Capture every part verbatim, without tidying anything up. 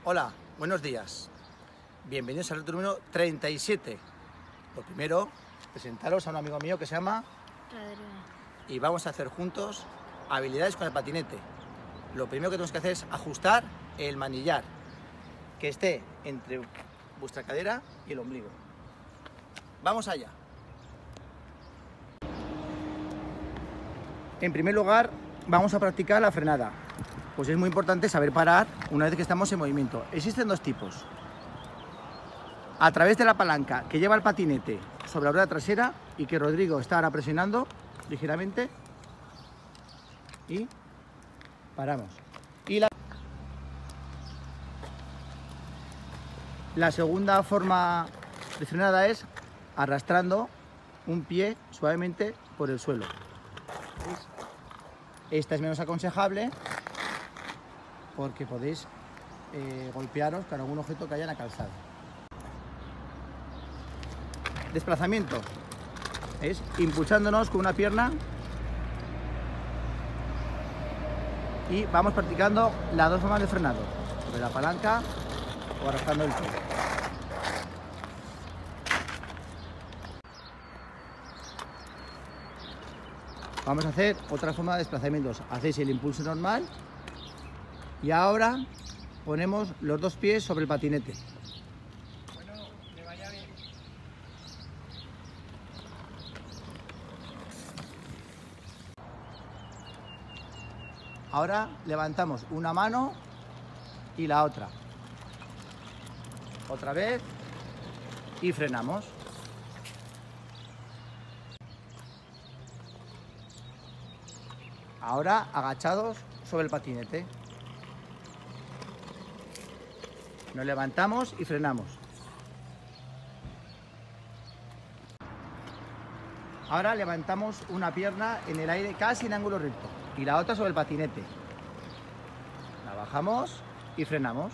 Hola, buenos días. Bienvenidos al reto número treinta y siete. Lo primero, presentaros a un amigo mío que se llama Rodrigo. Y vamos a hacer juntos habilidades con el patinete. Lo primero que tenemos que hacer es ajustar el manillar, que esté entre vuestra cadera y el ombligo. Vamos allá. En primer lugar, vamos a practicar la frenada. Pues es muy importante saber parar una vez que estamos en movimiento. Existen dos tipos. A través de la palanca que lleva el patinete sobre la rueda trasera y que Rodrigo está ahora presionando ligeramente y paramos. Y la, la segunda forma de frenada es arrastrando un pie suavemente por el suelo. ¿Veis? Esta es menos aconsejable porque podéis eh, golpearos con algún objeto que haya en la calzada. Desplazamiento es impulsándonos con una pierna y vamos practicando las dos formas de frenado, sobre la palanca o arrastrando el pie. Vamos a hacer otra forma de desplazamientos. Hacéis el impulso normal y ahora ponemos los dos pies sobre el patinete. Bueno, que vaya bien. Ahora levantamos una mano y la otra. Otra vez y frenamos. Ahora agachados sobre el patinete. Nos levantamos y frenamos. Ahora levantamos una pierna en el aire casi en ángulo recto y la otra sobre el patinete. La bajamos y frenamos.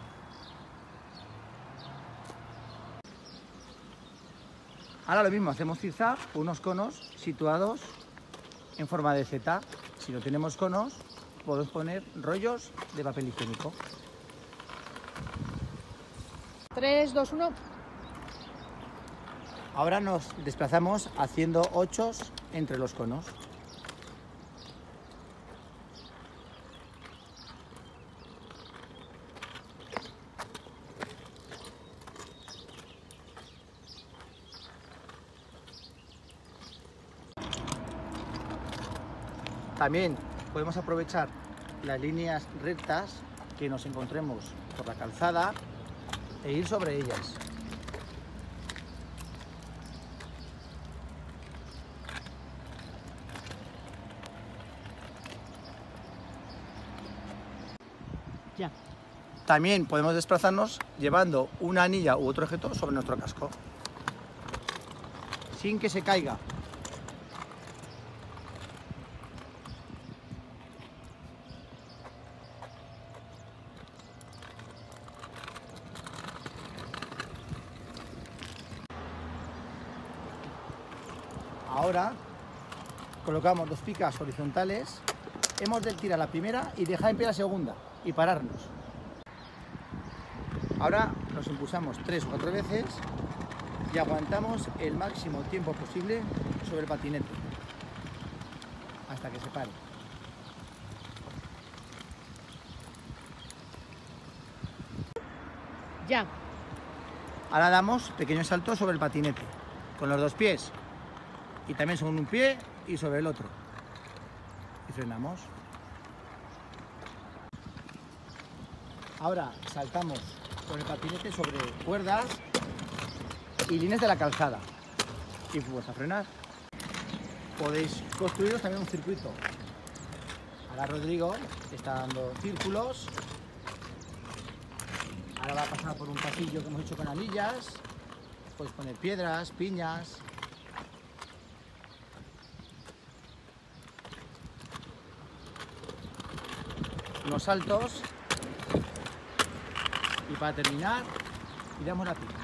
Ahora lo mismo, hacemos zigzag, unos conos situados en forma de Z. Si no tenemos conos, podemos poner rollos de papel higiénico. tres, dos, uno. Ahora nos desplazamos haciendo ochos entre los conos. También podemos aprovechar las líneas rectas que nos encontremos por la calzada e ir sobre ellas. Ya. También podemos desplazarnos llevando una anilla u otro objeto sobre nuestro casco, sin que se caiga. Ahora colocamos dos picas horizontales, hemos de tirar la primera y dejar en pie la segunda y pararnos. Ahora nos impulsamos tres o cuatro veces y aguantamos el máximo tiempo posible sobre el patinete hasta que se pare. Ya. Ahora damos pequeños saltos sobre el patinete con los dos pies y también sobre un pie y sobre el otro y frenamos. Ahora saltamos con el patinete sobre cuerdas y líneas de la calzada y pues a frenar. Podéis construiros también un circuito. Ahora Rodrigo está dando círculos. Ahora va a pasar por un pasillo que hemos hecho con anillas. Podéis poner piedras, piñas. Los saltos. Y para terminar, tiramos la pica.